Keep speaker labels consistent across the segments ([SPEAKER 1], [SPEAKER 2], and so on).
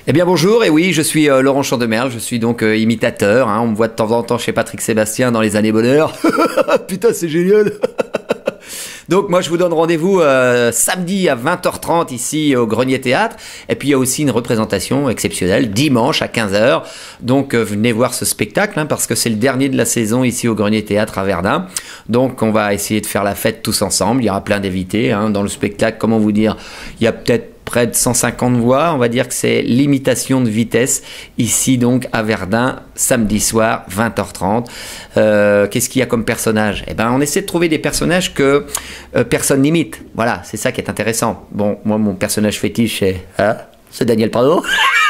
[SPEAKER 1] Eh bien bonjour, et oui, je suis Laurent Chandemerle, je suis donc imitateur, hein, on me voit de temps en temps chez Patrick Sébastien dans les années bonheur. Putain, c'est génial. Donc moi je vous donne rendez-vous samedi à 20h30 ici au Grenier Théâtre, et puis il y a aussi une représentation exceptionnelle dimanche à 15h, donc venez voir ce spectacle, hein, parce que c'est le dernier de la saison ici au Grenier Théâtre à Verdun, donc on va essayer de faire la fête tous ensemble, il y aura plein d'invités, hein, dans le spectacle, comment vous dire, il y a peut-être près de 150 voix, on va dire que c'est l'imitation de vitesse, ici donc à Verdun, samedi soir, 20h30. Qu'est-ce qu'il y a comme personnage? Eh ben, on essaie de trouver des personnages que personne n'imite. Voilà, c'est ça qui est intéressant. Bon, moi, mon personnage fétiche, c'est Daniel Pardo.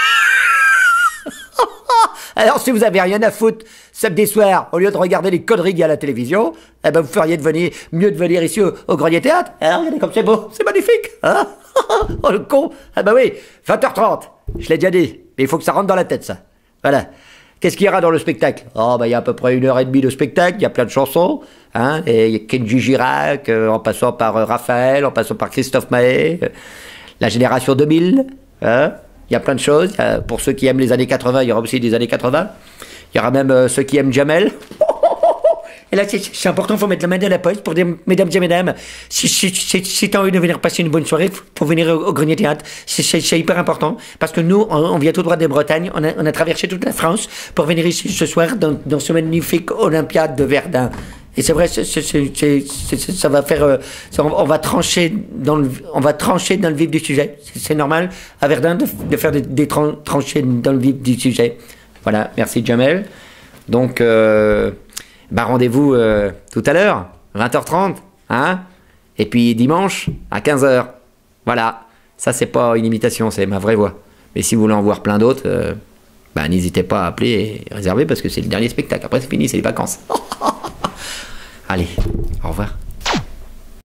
[SPEAKER 1] Alors, si vous avez rien à foutre samedi soir, au lieu de regarder les conneries qu'il y a à la télévision, eh ben, vous feriez mieux de venir ici au Grenier Théâtre. Alors, regardez comme c'est beau, c'est magnifique, hein? Oh, le con! Ah bah oui, 20h30, je l'ai déjà dit, mais il faut que ça rentre dans la tête, ça. Voilà. Qu'est-ce qu'il y aura dans le spectacle? Oh, bah il y a à peu près 1h30 de spectacle, il y a plein de chansons, hein, et il y a Kenji Girac, en passant par Raphaël, en passant par Christophe Maé, la génération 2000, hein. Il y a plein de choses. Pour ceux qui aiment les années 80, il y aura aussi des années 80. Il y aura même ceux qui aiment Jamel. Et là, c'est important, il faut mettre la main dans la poche pour dire, mesdames et mesdames, si tu as envie de venir passer une bonne soirée, faut venir au Grenier Théâtre. C'est hyper important, parce que nous, on vient tout droit de Bretagne, on a traversé toute la France pour venir ici ce soir dans ce magnifique Olympiade de Verdun. Et c'est vrai, ça va faire, on va trancher dans le vif du sujet. C'est normal à Verdun de faire des tranchées dans le vif du sujet. Voilà, merci Jamel. Donc, rendez-vous tout à l'heure, 20h30, hein, et puis dimanche à 15h. Voilà, ça c'est pas une imitation, c'est ma vraie voix. Mais si vous voulez en voir plein d'autres, n'hésitez pas à appeler et réserver parce que c'est le dernier spectacle. Après c'est fini, c'est les vacances. Allez, au revoir.